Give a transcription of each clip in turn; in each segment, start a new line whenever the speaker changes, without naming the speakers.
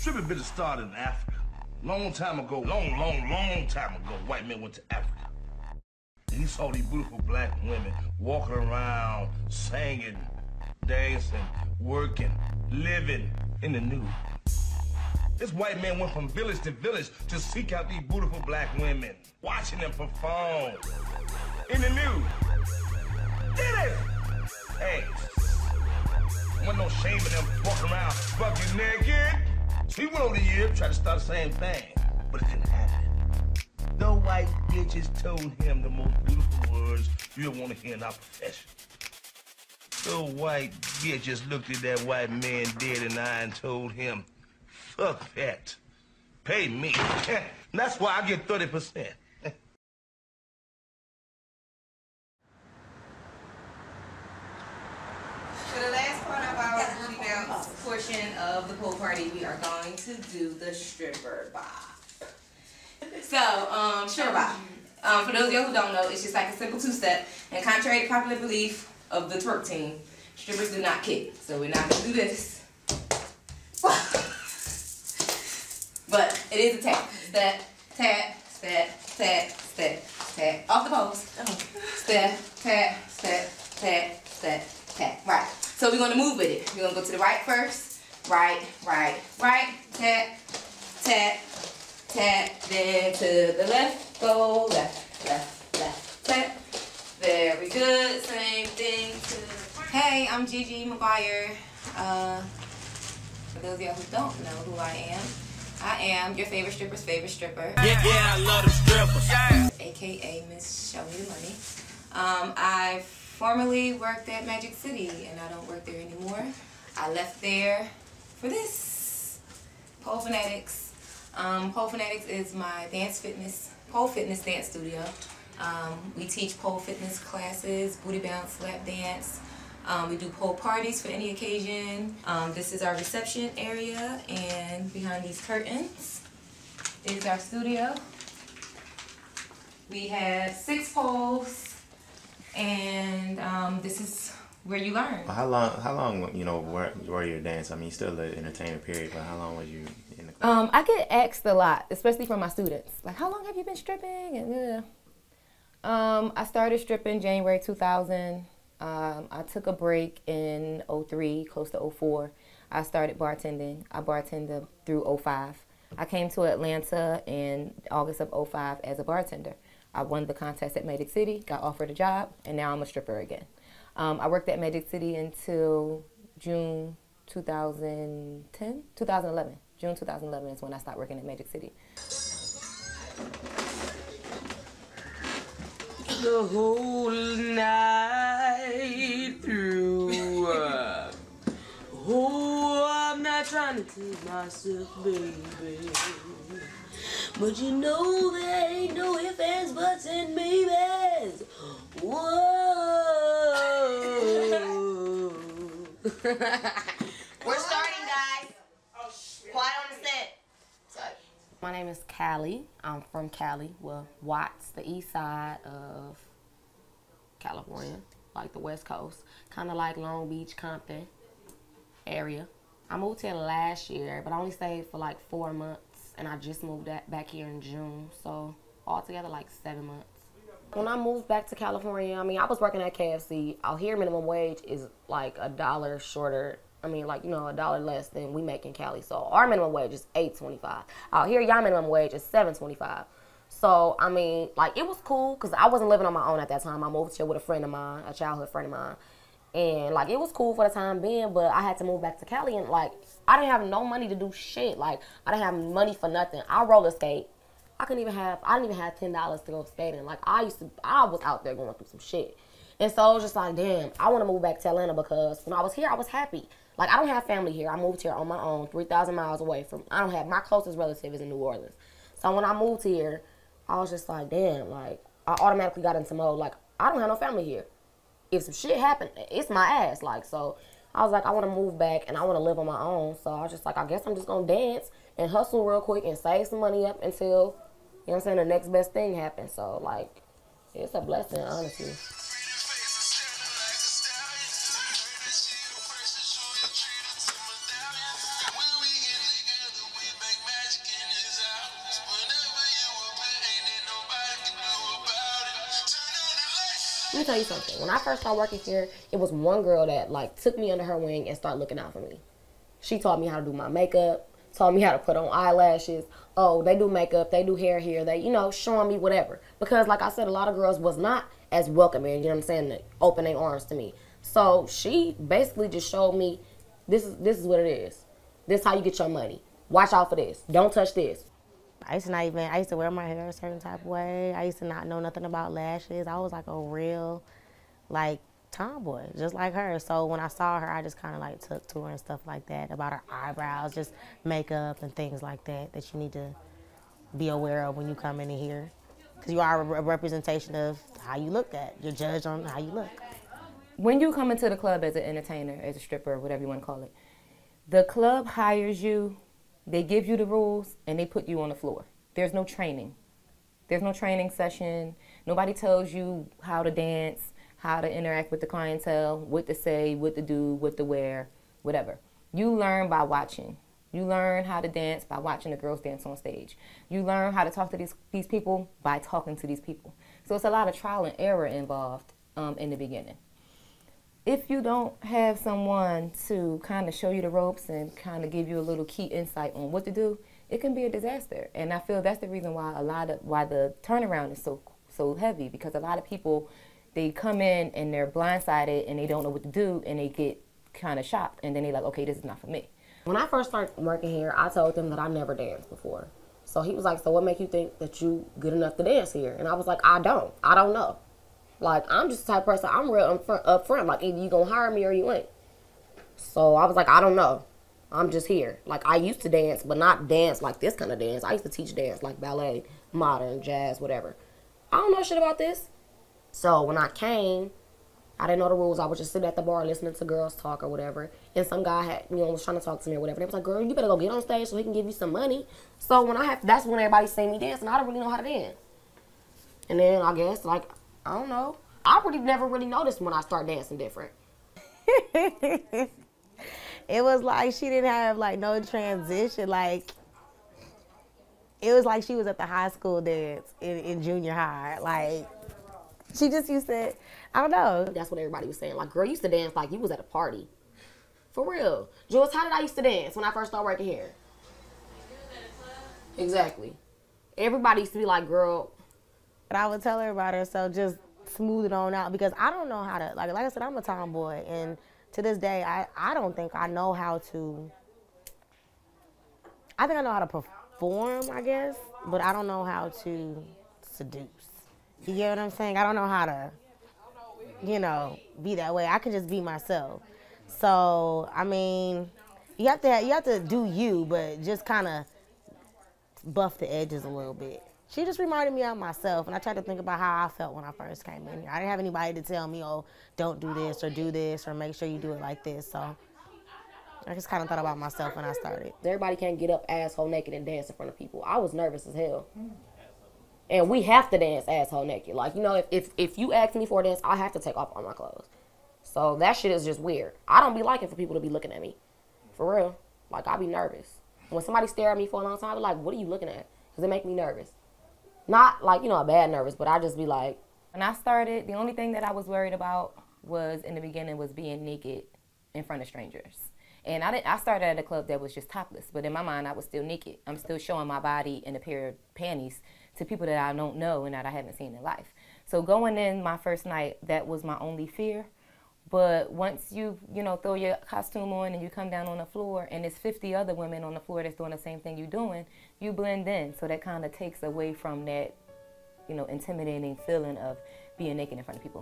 Stripping business started in Africa. Long time ago, long time ago, white men went to Africa. And he saw these beautiful black women walking around, singing, dancing, working, living in the nude. This white man went from village to village to seek out these beautiful black women, watching them perform in the nude. Did it? Hey, wasn't no shame in them walking around fucking naked. So he went over the year, tried to start the same thing, but it didn't happen. The white bitches told him the most beautiful words you'll want to hear in our profession. The white bitches looked at that white man dead in the eye and told him, fuck that. Pay me. That's why I get 30%.
For the last part of our booty bounce portion of the pool party, we are going to do the stripper bop. So, stripper bop. For those of you who don't know, it's just like a simple two-step. And contrary to popular belief of the twerk team, strippers do not kick. So we're not going to do this. But it is a tap. Step, tap, step, tap, step, tap. Off the post. Step, tap, step, tap, step, tap. Right. So we're going to move with it. We're going to go to the right first. Right, right, right. Tap, tap, tap. Then to the left. Go left, left, left. Tap. Very good. Same thing to... Hey, I'm Gigi McGuire. For those of y'all who don't know who I am your favorite stripper's favorite stripper.
Yeah, I love them strippers. Yeah.
AKA Miss Show Me the Money. I formerly worked at Magic City, and I don't work there anymore. I left there for this. Pole Fanatics. Pole Fanatics is my pole fitness dance studio. We teach pole fitness classes, booty bounce, lap dance. We do pole parties for any occasion. This is our reception area, and behind these curtains is our studio. We have 6 poles, and this is where you learn.
How long, you know, were you dance? I mean, still an entertainment period, but how long was you in the class?
I get asked a lot, especially from my students. Like, how long have you been stripping? And I started stripping January 2000. I took a break in 03, close to 04. I started bartending. I bartended through 05. I came to Atlanta in August of 05 as a bartender. I won the contest at Magic City, got offered a job, and now I'm a stripper again. I worked at Magic City until June 2011. June 2011 is when I stopped working at Magic City.
The whole night through. Oh, I'm not trying to tease myself, baby. But you know there ain't no ifs, ands, buts, and maybes. Whoa.
We're starting, guys. Quiet on the set. My name is Callie. I'm from Cali, well, Watts, the east side of California, like the West Coast, kind of like Long Beach, Compton area. I moved here last year, but I only stayed for like 4 months, and I just moved back here in June, so altogether like 7 months. When I moved back to California, I mean, I was working at KFC. Out here, minimum wage is like $1 shorter. I mean, like, you know, $1 less than we make in Cali. So our minimum wage is $8.25. Out here, y'all minimum wage is $7.25. So, I mean, like, it was cool because I wasn't living on my own at that time. I moved here with a friend of mine, a childhood friend of mine. And, like, it was cool for the time being, but I had to move back to Cali. And, like, I didn't have no money to do shit. Like, I didn't have money for nothing. I roller skate. I didn't even have $10 to go skating. Like, I was out there going through some shit. And so, it was just like, damn, I want to move back to Atlanta because when I was here, I was happy. Like, I don't have family here. I moved here on my own, 3,000 miles away from, my closest relative is in New Orleans. So when I moved here, I was just like, damn, like, I automatically got into mode, like, I don't have no family here. If some shit happened, it's my ass, like, so I was like, I want to move back and I want to live on my own. So I was just like, I guess I'm just going to dance and hustle real quick and save some money up until, you know what I'm saying, the next best thing happens. So, like, it's a blessing, honestly. Let me tell you something. When I first started working here, it was one girl that like took me under her wing and started looking out for me. She taught me how to do my makeup, taught me how to put on eyelashes. Oh, they do makeup, they do hair here, they, you know, showing me whatever. Because like I said, a lot of girls was not as welcoming, you know what I'm saying, to open their arms to me. So she basically just showed me this is what it is. This is how you get your money. Watch out for this. Don't touch this.
I used to wear my hair a certain type of way. I used to not know nothing about lashes. I was like a real, like, tomboy, just like her. So when I saw her, I just kind of like took to her and stuff like that about her eyebrows, just makeup and things like that that you need to be aware of when you come in here. Because you are a representation of how you look at. You're judged on how you look.
When you come into the club as an entertainer, as a stripper, whatever you want to call it, the club hires you, they give you the rules, and they put you on the floor. There's no training. There's no training session. Nobody tells you how to dance, how to interact with the clientele, what to say, what to do, what to wear, whatever. You learn by watching. You learn how to dance by watching the girls dance on stage. You learn how to talk to these people by talking to these people. So it's a lot of trial and error involved in the beginning. If you don't have someone to kind of show you the ropes and kind of give you a little key insight on what to do, it can be a disaster. And I feel that's the reason why why the turnaround is so heavy, because a lot of people, they come in and they're blindsided and they don't know what to do and they get kind of shocked and then they're like, okay, this is not for me. When I first started working here, I told them that I never danced before. So he was like, so what make you think that you good enough to dance here? And I was like, I don't know. Like, I'm just the type of person, I'm real upfront. Like, either you gonna hire me or you ain't. So I was like, I don't know. I'm just here. Like, I used to dance, but not dance like this kind of dance. I used to teach dance, like ballet, modern, jazz, whatever. I don't know shit about this. So when I came, I didn't know the rules. I was just sitting at the bar listening to girls talk or whatever. And some guy was trying to talk to me or whatever. They was like, girl, you better go get on stage so he can give you some money. So that's when everybody seen me dance, and I didn't really know how to dance. And then I guess, like, I don't know. I never really noticed when I started dancing different.
It was like she didn't have like no transition. Like, it was like she was at the high school dance in junior high. Like, she just used to, I don't know.
That's what everybody was saying. Like, girl, you used to dance like you was at a party. For real. Jules, how did I used to dance when I first started working here? Exactly. Everybody used to be like, girl.
But I would tell her about her, so just smooth it on out, because I don't know how to, like I said, I'm a tomboy, and to this day, I don't think I know how to, I think I know how to perform, I guess, but I don't know how to seduce. You get what I'm saying? I don't know how to, you know, be that way. I can just be myself. So, I mean, you have to do you, but just kind of buff the edges a little bit. She just reminded me of myself, and I tried to think about how I felt when I first came in here. I didn't have anybody to tell me, oh, don't do this or make sure you do it like this. So I just kind of thought about myself when I started.
Everybody can't get up asshole naked and dance in front of people. I was nervous as hell. And we have to dance asshole naked. Like, you know, if you ask me for a dance, I have to take off all my clothes. So that shit is just weird. I don't be liking for people to be looking at me. For real. Like, I be nervous. When somebody stare at me for a long time, I be like, what are you looking at? Because it make me nervous. Not like, you know, a bad nervous, but I just be like. When I started, the only thing that I was worried about was, in the beginning, was being naked in front of strangers. And I started at a club that was just topless, but in my mind, I was still naked. I'm still showing my body in a pair of panties to people that I don't know and that I haven't seen in life. So going in my first night, that was my only fear. But once you know, throw your costume on and you come down on the floor and there's 50 other women on the floor that's doing the same thing you're doing, you blend in. So that kind of takes away from that, you know, intimidating feeling of being naked in front of people.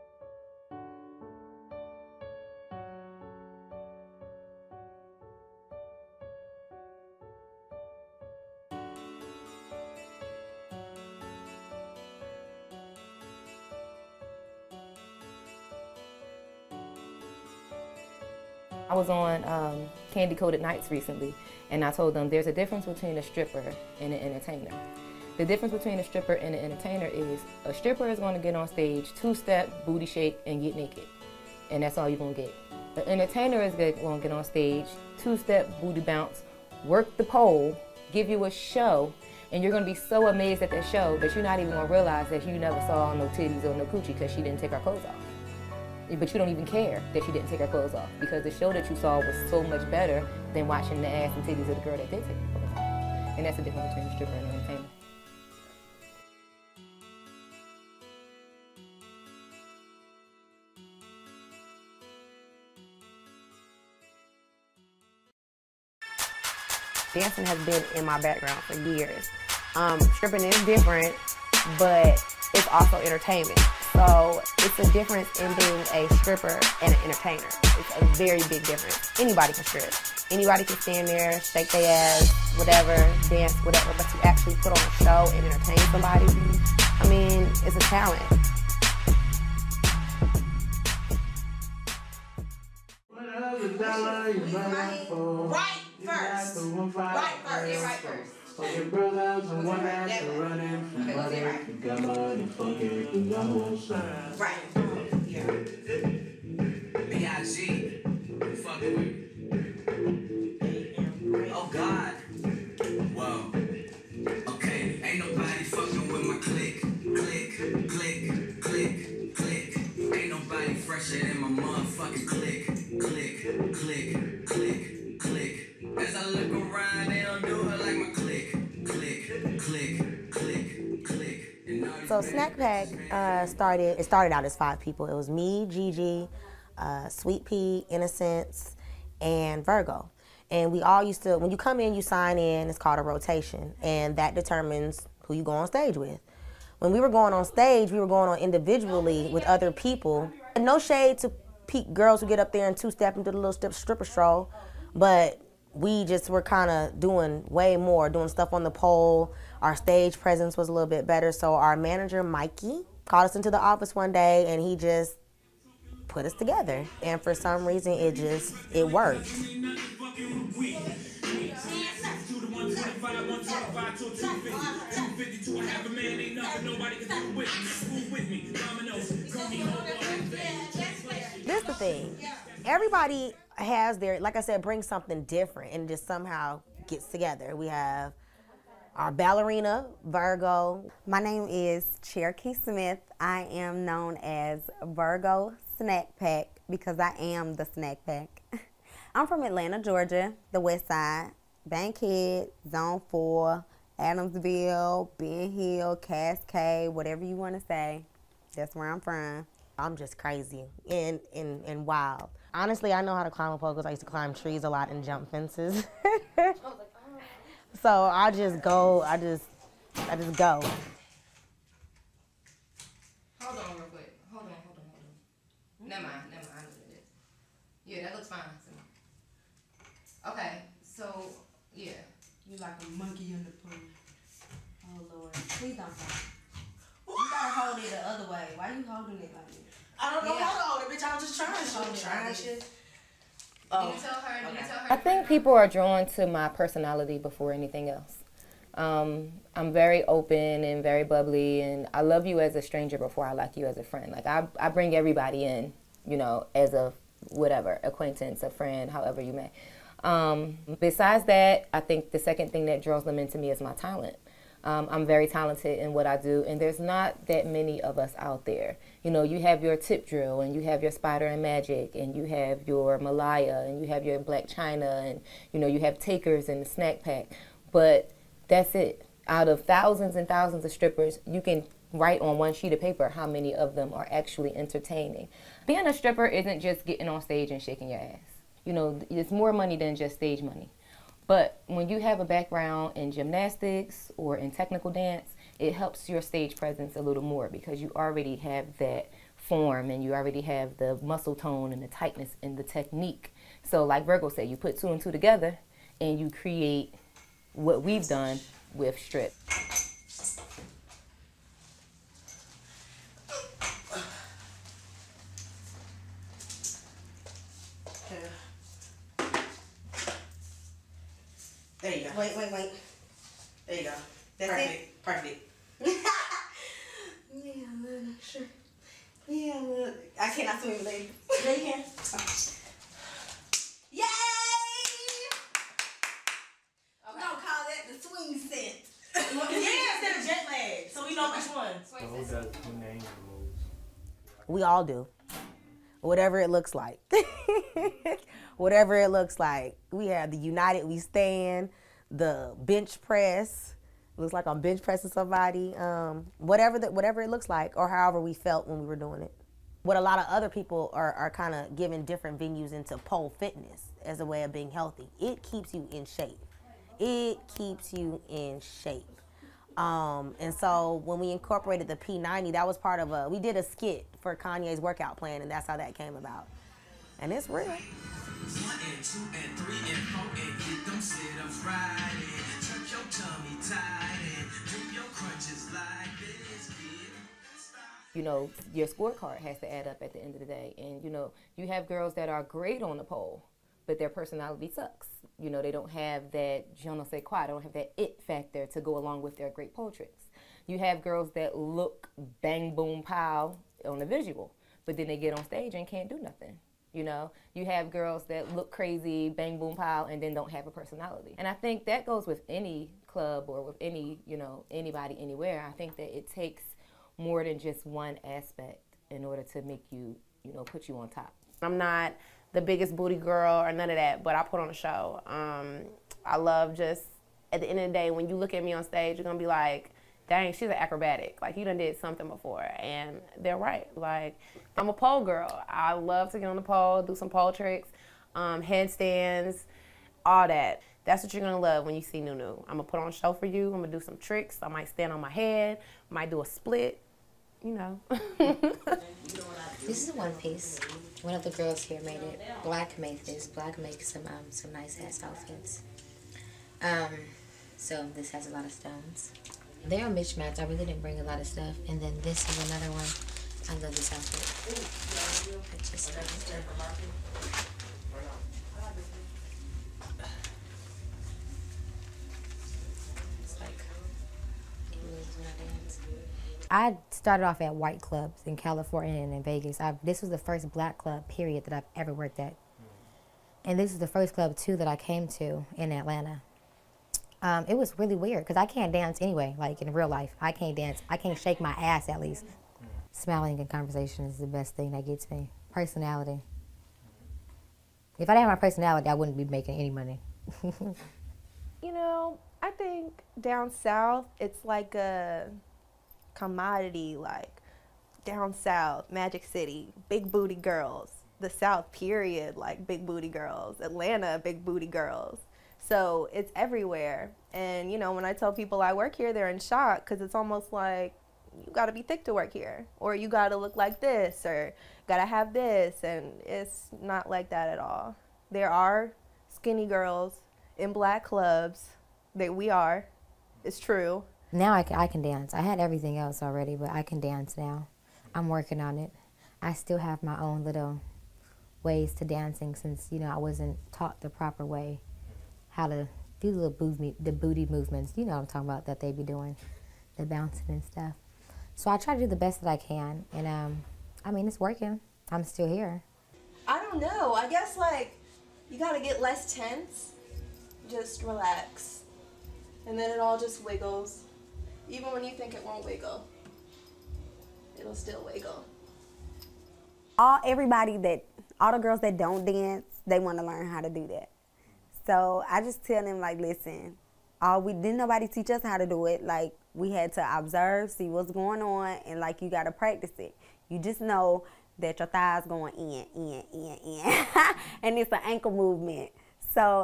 I was on Candy Coated Nights recently, and I told them there's a difference between a stripper and an entertainer. The difference between a stripper and an entertainer is a stripper is going to get on stage, two-step, booty shake, and get naked. And that's all you're going to get. The entertainer is going to get on stage, two-step, booty bounce, work the pole, give you a show, And you're gonna be so amazed at that show that you're not even gonna realize that you never saw no titties or no coochie because she didn't take her clothes off. But you don't even care that she didn't take her clothes off because the show that you saw was so much better than watching the ass and titties of the girl that did take her clothes off. And that's the difference between a stripper and an entertainer.
Dancing has been in my background for years. Stripping is different, but it's also entertainment. So it's a difference in being a stripper and an entertainer. It's a very big difference. Anybody can strip. Anybody can stand there, shake their ass, whatever, dance, whatever, but to actually put on a show and entertain somebody, I mean, it's a talent.
Right first. Right first. Yeah, right first.
Fucking brothers and one ass running from money. You got money, fuck everything I want.
Right. Yeah.
B.I.G. Fucking with me. Oh God. Whoa. Okay. Ain't nobody fucking with my click. Click, click, click, click. Ain't nobody fresher than my motherfucking click. Click, click, click, click. As I look around, they don't do it like my click. Click, click, click, click.
So Snack Pack started out as 5 people. It was me, Gigi, Sweet Pea, Innocence, and Virgo. And we all used to, when you come in, you sign in, it's called a rotation, and that determines who you go on stage with. When we were going on stage, we were going on individually with other people. And no shade to girls who get up there and two-step into the little stripper stroll, but we just were kind of doing way more, doing stuff on the pole. Our stage presence was a little bit better, so our manager, Mikey, called us into the office one day, and he just put us together. And for some reason, it worked. This is the thing. Everybody has their, like I said, brings something different and just somehow gets together. We have our ballerina, Virgo.
My name is Cherokee Smith. I am known as Virgo Snack Pack because I am the snack pack. I'm from Atlanta, Georgia, the West Side, Bankhead, Zone 4, Adamsville, Ben Hill, Cascade, whatever you want to say. That's where I'm from.
I'm just crazy and wild. Honestly, I know how to climb a pole because I used to climb trees a lot and jump fences. So I just go.
Hold on real quick. Hold on. Never mind. I know what it is. Yeah, that looks fine to me. Okay, so, yeah.
You like a monkey in the pool.
Oh, Lord. Please don't stop. You gotta hold it the other way. Why are you holding it like this?
I don't know how to hold it, bitch. I was just trying shit.
Oh. Did you tell her? I think people are drawn to my personality before anything else. I'm very open and very bubbly, and I love you as a stranger before I like you as a friend. Like, I bring everybody in, you know, as a whatever, acquaintance, a friend, however you may. Besides that, I think the second thing that draws them into me is my talent. I'm very talented in what I do, and there's not that many of us out there. You know, you have your tip drill, and you have your spider and magic, and you have your Malaya, and you have your Black China, and, you know, you have takers and the snack pack. But that's it. Out of thousands and thousands of strippers, you can write on one sheet of paper how many of them are actually entertaining. Being a stripper isn't just getting on stage and shaking your ass. You know, it's more money than just stage money. But when you have a background in gymnastics or in technical dance, it helps your stage presence a little more because you already have that form and you already have the muscle tone and the tightness and the technique. So like Virgo said, you put 2 and 2 together and you create what we've done with strip.
There you go.
Wait.
There you go.
That's
Perfect. Perfect.
Yeah, look, sure. Yeah, look. I cannot swim, lady.
Yeah, you can.
Yay! We're gonna call that the swing set.
know which ones.
Who names the moves?
We all do. Whatever it looks like. Whatever it looks like. We have the United We Stand, the bench press. Looks like I'm bench pressing somebody. Whatever it looks like, or however we felt when we were doing it. What a lot of other people are kind of giving different venues into pole fitness as a way of being healthy. It keeps you in shape. It keeps you in shape. And so when we incorporated the P90, that was part of we did a skit for Kanye's workout plan, and that's how that came about. And it's real.
1 and 2 and 3 and 4 and get them sit-ups right in. Tuck your tummy tight and do your crunches like this, kid.
You know, your scorecard has to add up at the end of the day. And, you know, you have girls that are great on the pole, but their personality sucks. You know, they don't have that je ne sais quoi, they don't have that it factor to go along with their great pole tricks. You have girls that look bang, boom, pow on the visual, but then they get on stage and can't do nothing. You know, you have girls that look crazy, bang, boom, pow, and then don't have a personality. And I think that goes with any club or with any, you know, anybody, anywhere. I think that it takes more than just one aspect in order to make you, you know, put you on top.
I'm not the biggest booty girl or none of that, but I put on a show. I love just, at the end of the day, when you look at me on stage, you're gonna be like, dang, she's an acrobatic. Like, you done did something before, and they're right. Like, I'm a pole girl. I love to get on the pole, do some pole tricks, headstands, all that. That's what you're gonna love when you see Nunu. I'm gonna put on a show for you. I'm gonna do some tricks. I might stand on my head, might do a split, you know.
This is a one piece. One of the girls here made it. Black made this. Black makes some nice ass outfits. So this has a lot of stones. They're a mismatch. I really didn't bring a lot of stuff. And then this is another one. I love this outfit. I just love it. It's like, it moves when I dance.
I started off at white clubs in California and in Vegas. This was the first black club, period, that I've ever worked at. And this is the first club, too, that I came to in Atlanta. It was really weird because I can't dance anyway, like in real life. I can't dance. I can't shake my ass, at least. Smiling in conversation is the best thing that gets me. Personality. If I didn't have my personality, I wouldn't be making any money.
You know, I think down south, it's like a commodity, like down south, Magic City, big booty girls. The South, period, like big booty girls. Atlanta, big booty girls. So it's everywhere. And, you know, when I tell people I work here, they're in shock because it's almost like you got to be thick to work here, or you got to look like this, or got to have this. And it's not like that at all. There are skinny girls in black clubs. We are. It's true.
Now I can dance. I had everything else already, but I can dance now. I'm working on it. I still have my own little ways to dancing since, you know, I wasn't taught the proper way how to do the booty movements, you know what I'm talking about, that they be doing, the bouncing and stuff. So I try to do the best that I can, and I mean, it's working. I'm still here.
I don't know. I guess, like, you gotta get less tense. Just relax. And then it all just wiggles. Even when you think it won't wiggle, it'll still wiggle.
All the girls that don't dance, they want to learn how to do that. So I just tell them, like, listen, didn't nobody teach us how to do it. Like, we had to observe, see what's going on, and, like, you got to practice it. You just know that your thighs going in. And it's an ankle movement. So,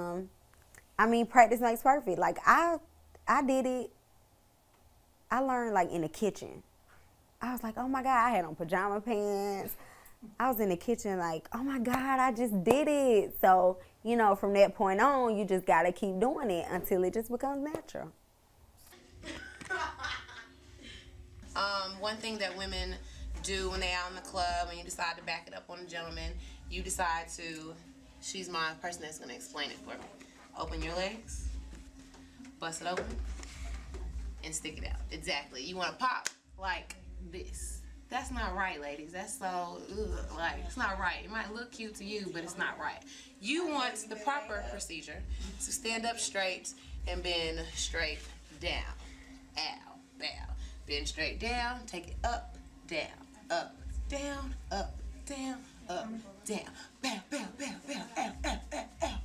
I mean, practice makes perfect. Like, I did it. I learned, like, in the kitchen. I was like, oh, my God, I had on pajama pants. I was in the kitchen like, oh, my God, I just did it. So, you know, from that point on, you just got to keep doing it until it just becomes natural.
One thing that women do when they're out in the club and you decide to back it up on a gentleman, you decide to, she's my person that's going to explain it for me. Open your legs, bust it open, and stick it out. Exactly. You want to pop like this. That's not right, ladies. That's so, ugh, like, it's not right. It might look cute to you, but it's not right. You want the proper procedure to stand up straight and bend straight down. Ow, bow. Bend straight down, take it up, down, up, down, up, down, up, down. Bow, bow, bow, bow, ow, ow, ow, ow.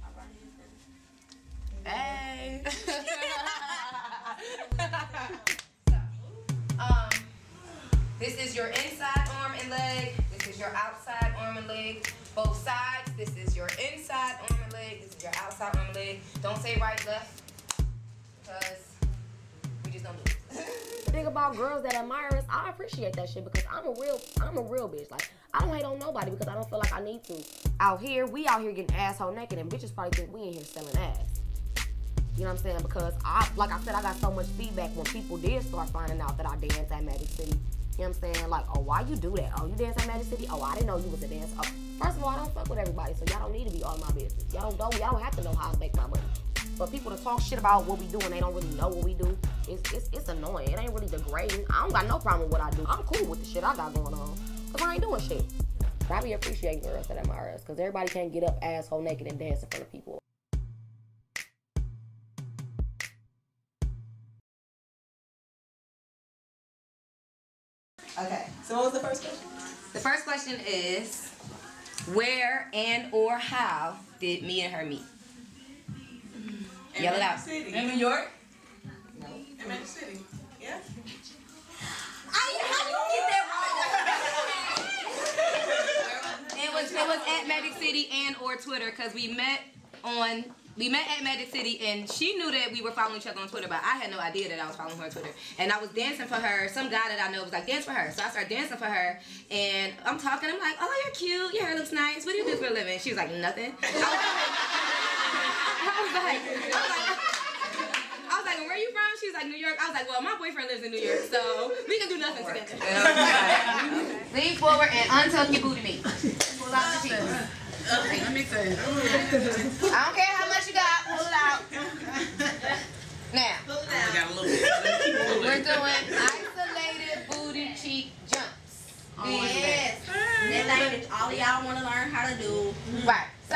Hey. This is your inside arm and leg. This is your outside arm and leg. Both sides. This is your inside arm and leg. This is your outside arm and leg. Don't say right, left, because we just don't do it.
The thing about girls that admire us, I appreciate that shit because I'm a real bitch. Like, I don't hate on nobody because I don't feel like I need to. Out here, we out here getting asshole naked and bitches probably think we in here selling ass. You know what I'm saying? Because like I said, I got so much feedback when people did start finding out that I dance at Magic City. You know what I'm saying? Like, oh, why you do that? Oh, you dance at Magic City? Oh, I didn't know you was a dancer. Oh, first of all, I don't fuck with everybody, so y'all don't need to be all in my business. Y'all don't have to know how I make my money. But people to talk shit about what we do and they don't really know what we do, it's annoying. It ain't really degrading. I don't got no problem with what I do. I'm cool with the shit I got going on, because I ain't doing shit. I be appreciating girls that admire us, because everybody can't get up asshole naked and dance in front of people.
Okay, so what was the first question?
The first question is, where and or how did me and her meet? Yell it out.
In New York? No. In Magic City. Yeah.
How you get that wrong? It was at Magic City and or Twitter, because we met at Magic City, and she knew that we were following each other on Twitter, but I had no idea that I was following her on Twitter. And I was dancing for her. Some guy that I know was like, dance for her. So I started dancing for her, and I'm talking. I'm like, oh, you're cute. Your hair looks nice. What do you do for a living? She was like, nothing. I was like, where are you from? She was like, New York. I was like, well, my boyfriend lives in New York, so we can do nothing together. Lean forward and untuck your booty meat. Pull out the cheeks. Okay, let me see. I don't care how much you got. Pull it out. Now, I got a little bit. We're doing isolated booty cheek jumps.
Yes. That thing that all of y'all want to learn how to do.
Right. So.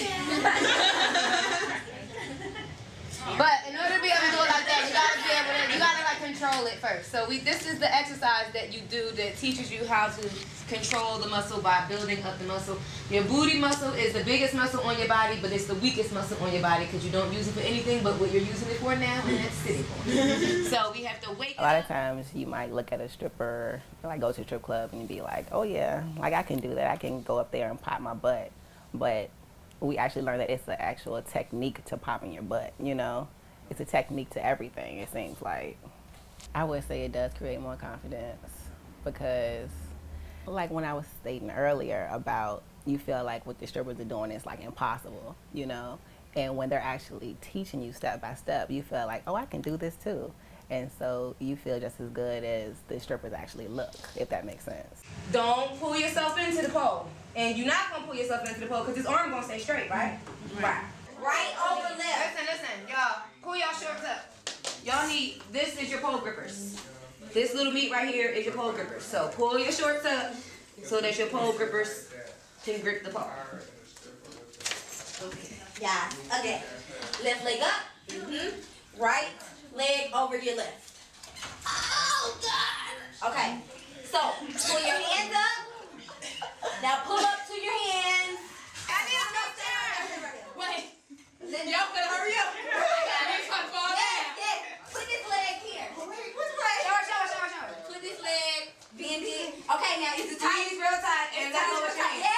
But in order to be able to do it like that, you gotta like control it first. So this is the exercise that you do that teaches you how to control the muscle by building up the muscle. Your booty muscle is the biggest muscle on your body, but it's the weakest muscle on your body because you don't use it for anything but what you're using it for now, and that's sitting for. So we have to wake up.
A lot of times you might look at a stripper, like go to a strip club, and be like, oh yeah, like I can do that. I can go up there and pop my butt. But we actually learned that it's an actual technique to popping your butt, you know? It's a technique to everything, it seems like. I would say it does create more confidence because, like when I was stating earlier about you feel like what the strippers are doing is like impossible, you know? And when they're actually teaching you step by step, you feel like, oh, I can do this too. And so you feel just as good as the strippers actually look, if that makes sense.
Don't pull yourself into the pole. And you're not gonna pull yourself into the pole because this arm gonna stay straight, right? Right.
Right over left.
Listen, y'all, pull y'all shorts up. Y'all need, this is your pole grippers. This little meat right here is your pole grippers. So pull your shorts up so that your pole grippers can grip the pole.
Okay. Yeah. Okay. Left leg up. Right leg over your left. Oh God. Okay. So pull your hands up. Now pull up to your hands. Wait.
Y'all better hurry up.
Yes. Put this leg here. Which leg? Show. Put this leg, bend it. Okay, now is the tight?
It's real tight. And that's what you're saying.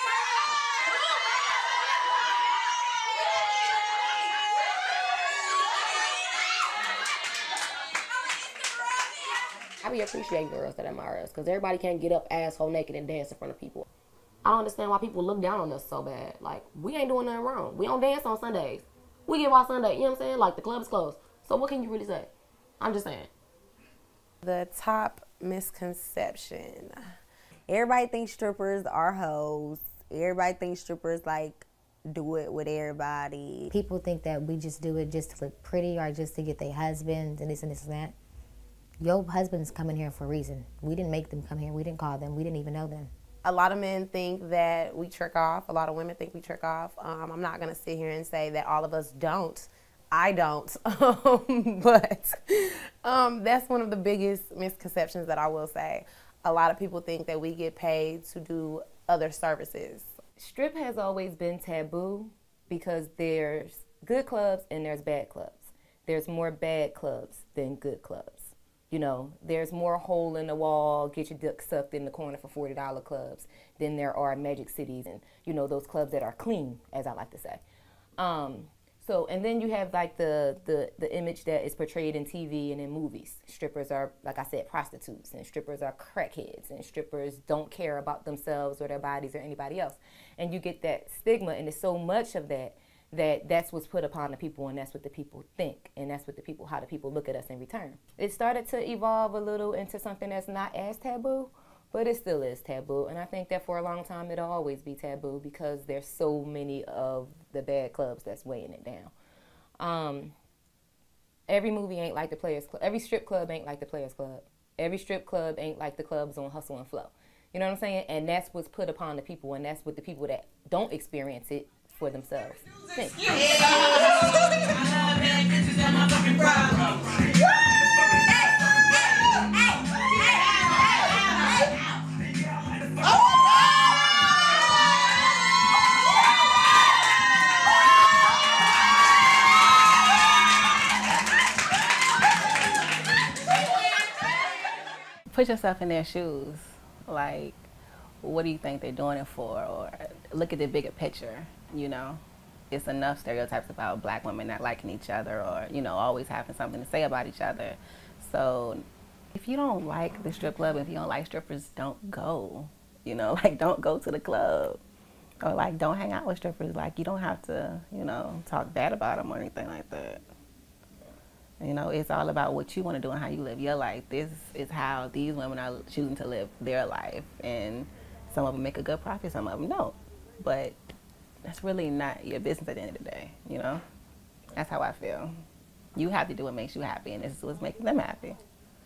I be appreciating girls that admire us because everybody can't get up asshole naked and dance in front of people. I don't understand why people look down on us so bad. Like, we ain't doing nothing wrong. We don't dance on Sundays. We get off Sunday, you know what I'm saying? Like, the club is closed. So what can you really say? I'm just saying.
The top misconception.
Everybody thinks strippers are hoes. Everybody thinks strippers, like, do it with everybody.
People think that we just do it just to look pretty or just to get their husbands and this and this and that. Your husband's coming here for a reason. We didn't make them come here. We didn't call them. We didn't even know them.
A lot of men think that we trick off. A lot of women think we trick off. I'm not going to sit here and say that all of us don't.
I don't, but that's one of the biggest misconceptions that I will say. A lot of people think that we get paid to do other services. Strip has always been taboo because there's good clubs and there's bad clubs. There's more bad clubs than good clubs. You know, there's more hole in the wall, get your dick sucked in the corner for $40 clubs than there are Magic Cities and, you know, those clubs that are clean, as I like to say. So, and then you have like the image that is portrayed in TV and in movies. Strippers are, like I said, prostitutes, and strippers are crackheads, and strippers don't care about themselves or their bodies or anybody else. And you get that stigma, and there's so much of that that's what's put upon the people, and that's what the people think, and that's what how the people look at us in return. It started to evolve a little into something that's not as taboo, but it still is taboo, and I think that for a long time it'll always be taboo because there's so many of the bad clubs that's weighing it down. Every movie ain't like the Players Club. Every strip club ain't like the Players Club. Every strip club ain't like the clubs on Hustle and Flow. You know what I'm saying? And that's what's put upon the people, and that's what the people that don't experience it for themselves think.
Put yourself in their shoes. Like, what do you think they're doing it for? Or look at the bigger picture, you know? It's enough stereotypes about black women not liking each other or, you know, always having something to say about each other. So if you don't like the strip club, if you don't like strippers, don't go. You know, like, don't go to the club. Or, like, don't hang out with strippers. Like, you don't have to, you know, talk bad about them or anything like that. You know, it's all about what you want to do and how you live your life. This is how these women are choosing to live their life. And some of them make a good profit, some of them don't. But that's really not your business at the end of the day, you know? That's how I feel. You have to do what makes you happy, and this is what's making them happy.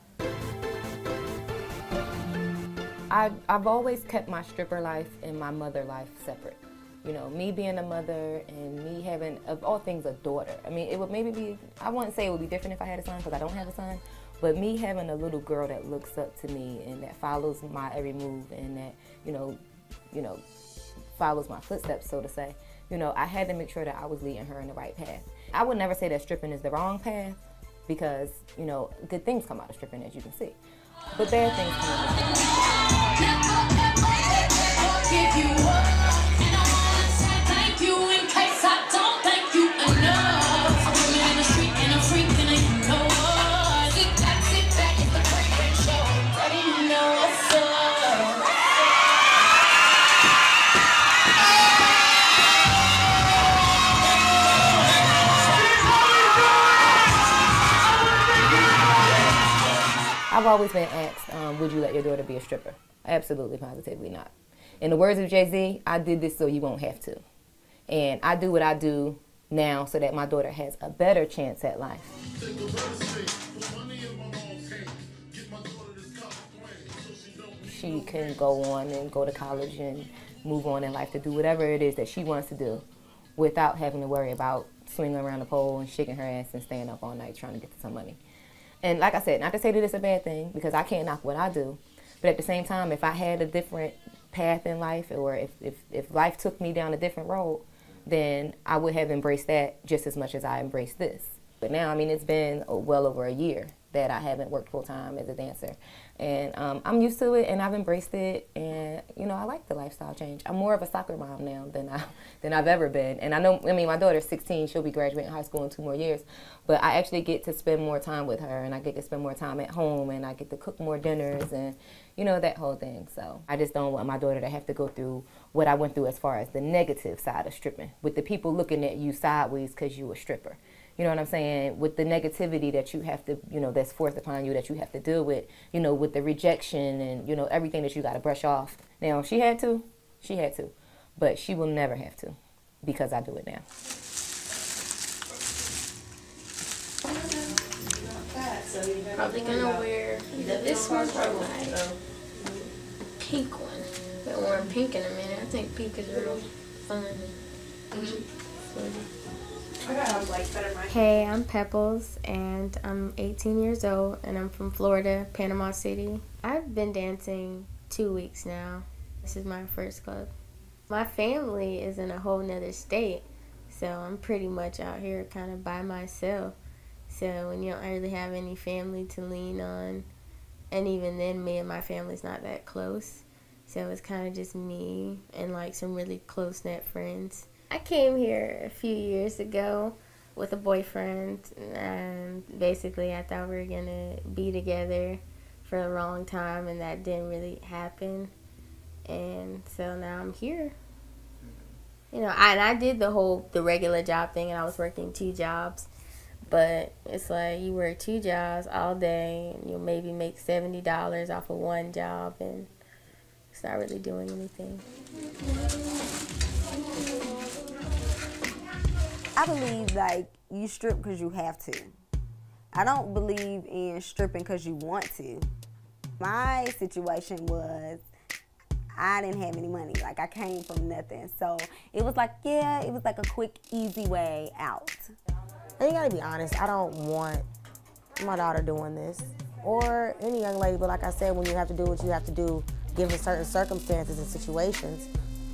I've always kept my stripper life and my mother life separate. You know, me being a mother and me having, of all things, a daughter. I mean, it would maybe be, I wouldn't say it would be different if I had a son because I don't have a son, but me having a little girl that looks up to me and that follows my every move and that, you know, follows my footsteps, so to say, you know, I had to make sure that I was leading her in the right path. I would never say that stripping is the wrong path because, you know, good things come out of stripping, as you can see, but bad things come out of stripping. I've always been asked, would you let your daughter be a stripper? Absolutely, positively not. In the words of Jay-Z, I did this so you won't have to. And I do what I do now so that my daughter has a better chance at life. She can go on and go to college and move on in life to do whatever it is that she wants to do without having to worry about swinging around the pole and shaking her ass and staying up all night trying to get to some money. And like I said, not to say that it's a bad thing, because I can't knock what I do, but at the same time, if I had a different path in life, or if life took me down a different road, then I would have embraced that just as much as I embraced this. But now, I mean, it's been well over a year that I haven't worked full-time as a dancer. And I'm used to it, and I've embraced it, and, you know, I like the lifestyle change. I'm more of a soccer mom now than I've ever been. And I know, I mean, my daughter's 16, she'll be graduating high school in 2 more years, but I actually get to spend more time with her, and I get to spend more time at home, and I get to cook more dinners, and, you know, that whole thing. So I just don't want my daughter to have to go through what I went through as far as the negative side of stripping, with the people looking at you sideways because you a stripper. You know what I'm saying? With the negativity that you have to, you know, that's forced upon you, that you have to deal with, you know, with the rejection and, you know, everything that you got to brush off. Now, she had to, but she will never have to because I do it now.
Probably gonna wear this one or like pink one. I haven't worn pink in a minute. I think pink is real fun. Hey, I'm Pebbles, and I'm 18 years old, and I'm from Florida, Panama City. I've been dancing 2 weeks now. This is my first club. My family is in a whole nother state, so I'm pretty much out here kind of by myself. So when you don't really have any family to lean on, and even then, me and my family's not that close. So it's kind of just me and like some really close-knit friends. I came here a few years ago with a boyfriend, and basically I thought we were gonna be together for a long time, and that didn't really happen. And so now I'm here. You know, I did the regular job thing, and I was working 2 jobs. But it's like you work 2 jobs all day, and you'll maybe make $70 off of 1 job, and it's not really doing anything.
I believe like you strip because you have to. I don't believe in stripping because you want to. My situation was I didn't have any money. Like I came from nothing. So it was like, yeah, it was like a quick, easy way out.
And you gotta be honest, I don't want my daughter doing this or any young lady, but like I said, when you have to do what you have to do, given certain circumstances and situations,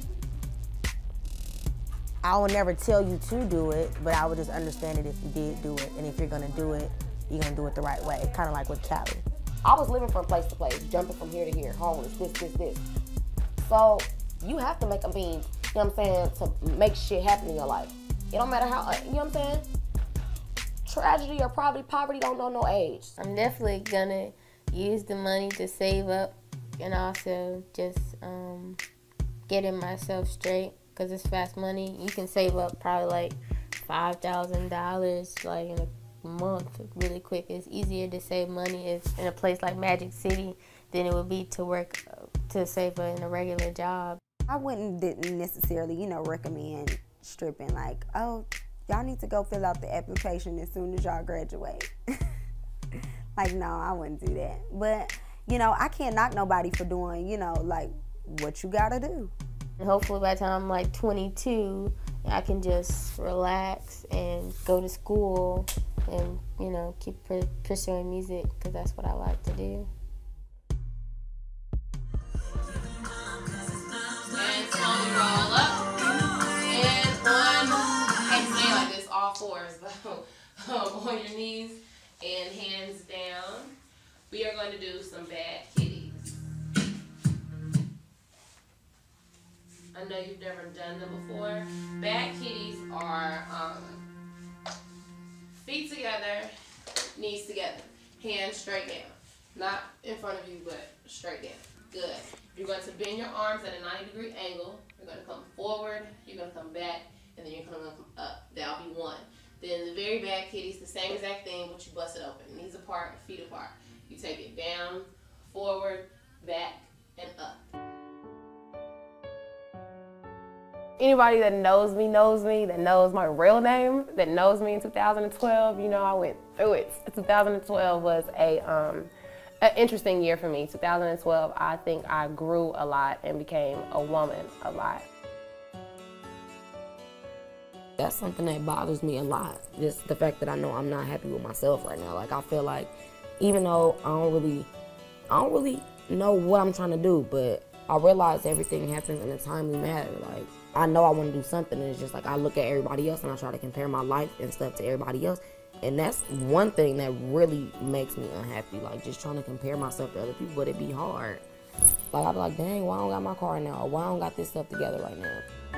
I will never tell you to do it, but I would just understand it if you did do it. And if you're gonna do it, you're gonna do it the right way. Kind of like with Callie. I was living from place to place, jumping from here to here, homeless, this. So you have to make, you know what I'm saying, to make shit happen in your life. It don't matter how, you know what I'm saying? Tragedy or poverty don't know no age.
I'm definitely gonna use the money to save up and also just getting myself straight, because it's fast money. You can save up probably like $5,000 like in a month really quick. It's easier to save money in a place like Magic City than it would be to work to save in a regular job.
I didn't necessarily, you know, recommend stripping like, oh, y'all need to go fill out the application as soon as y'all graduate. Like, no, I wouldn't do that. But, you know, I can't knock nobody for doing, you know, like what you gotta do.
And hopefully by the time I'm like 22, I can just relax and go to school and, you know, keep pursuing music, because that's what I like to do.
And slowly roll up. And on, and stay like this, all 4s, on your knees and hands down. We are going to do some bad kitties. I know you've never done them before. Bad kitties are feet together, knees together, hands straight down. Not in front of you, but straight down. Good. You're going to bend your arms at a 90-degree angle. You're going to come forward, you're going to come back, and then you're going to come up. That'll be 1. Then the very bad kitties, the same exact thing, but you bust it open. Knees apart, feet apart. You take it down, forward, back, and up. Anybody that knows me, that knows my real name, that knows me in 2012, you know I went through it. 2012 was an interesting year for me. 2012, I think I grew a lot and became a woman a lot.
That's something that bothers me a lot. Just the fact that I know I'm not happy with myself right now. Like I feel like, even though I don't really know what I'm trying to do, but I realize everything happens in a timely manner. Like I know I want to do something, and it's just like I look at everybody else and I try to compare my life and stuff to everybody else. And that's one thing that really makes me unhappy, like just trying to compare myself to other people, but it be hard. Like I'd be like, dang, why I don't got my car now? Or why I don't got this stuff together right now?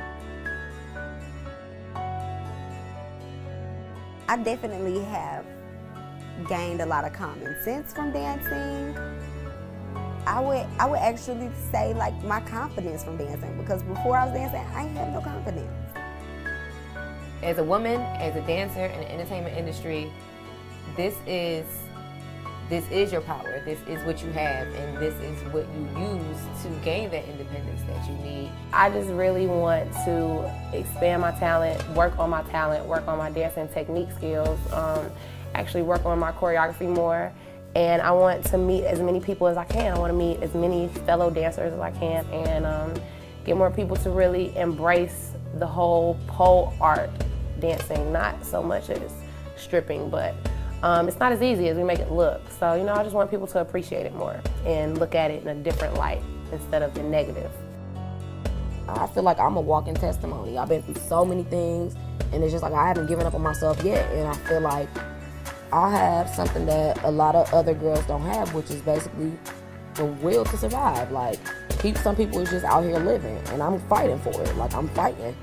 I definitely have gained a lot of common sense from dancing. I would actually say like my confidence from dancing, because before I was dancing, I ain't had no confidence.
As a woman, as a dancer in the entertainment industry, this is your power. This is what you have, and this is what you use to gain that independence that you need.
I just really want to expand my talent, work on my dancing technique skills, actually work on my choreography more. And I want to meet as many people as I can. I want to meet as many fellow dancers as I can, and get more people to really embrace the whole pole art dancing, not so much as stripping, but it's not as easy as we make it look. So, you know, I just want people to appreciate it more and look at it in a different light instead of the negative.
I feel like I'm a walking testimony. I've been through so many things, and it's just like I haven't given up on myself yet. And I feel like I have something that a lot of other girls don't have, which is basically the will to survive. Like, some people is just out here living, and I'm fighting for it. Like, I'm fighting.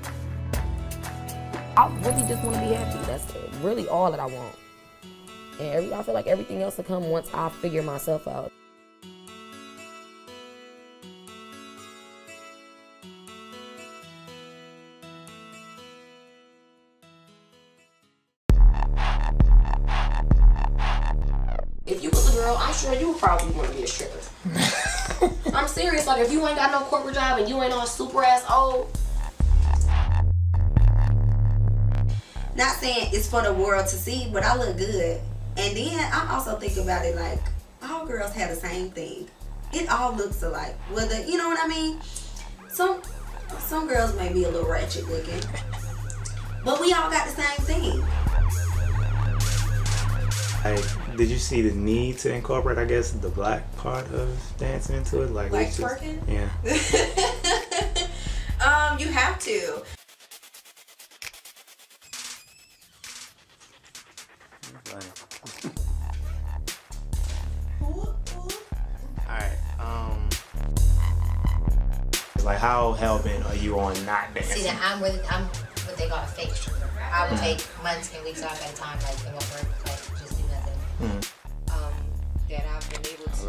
I really just want to be happy. That's really all that I want. And I feel like everything else will come once I figure myself out. If you was a girl, I'm sure you would probably want to be a stripper. I'm serious. Like, if you ain't got no corporate job and you ain't all super ass old.
Not saying it's for the world to see, but I look good. And then I'm also thinking about it like, all girls have the same thing. It all looks alike. Whether, you know what I mean? Some girls may be a little ratchet looking, but we all got the same thing.
Did you see the need to incorporate, I guess, the black part of dancing into it? Like
twerking?
Yeah.
You have to.
Alright, like how hell-bent are you on not dancing?
See, I'm what they call a fake stripper. I would take months and weeks off at a time, like, and work, like, just do nothing. That I've been able to.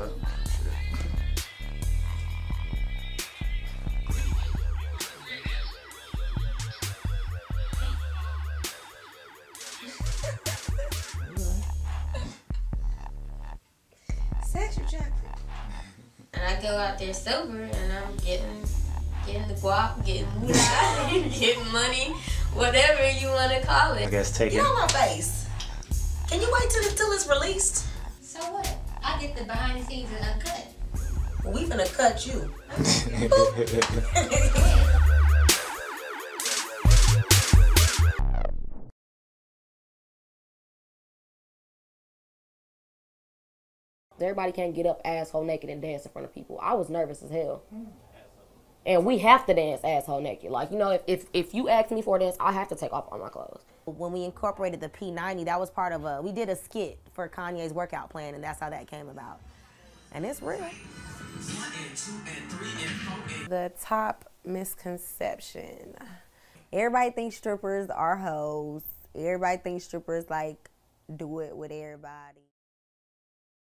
Sexual chocolate.
And I go out there sober, and I'm getting the guap, getting moolah, getting money, whatever you want to call it.
I guess taking.
Get on my face. Can you wait till it's released?
So what? I get the behind the scenes and uncut.
Well, we finna cut you.
Everybody can't get up asshole naked and dance in front of people. I was nervous as hell. And we have to dance asshole naked. Like, you know, if you ask me for a dance, I have to take off all my clothes.
When we incorporated the P90, that was part of we did a skit for Kanye's workout plan, and that's how that came about. And it's real.
The top misconception.
Everybody thinks strippers are hoes. Everybody thinks strippers, like, do it with everybody.